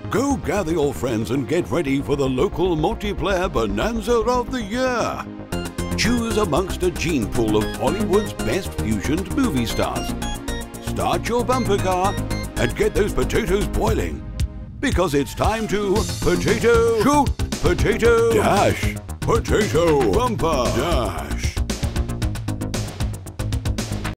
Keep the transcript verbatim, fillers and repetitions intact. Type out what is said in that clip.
Go gather your friends and get ready for the local multiplayer bonanza of the year. Choose amongst a gene pool of Hollywood's best fusioned movie stars. Start your bumper car and get those potatoes boiling. Because it's time to potato shoot, potato dash, potato bumper dash.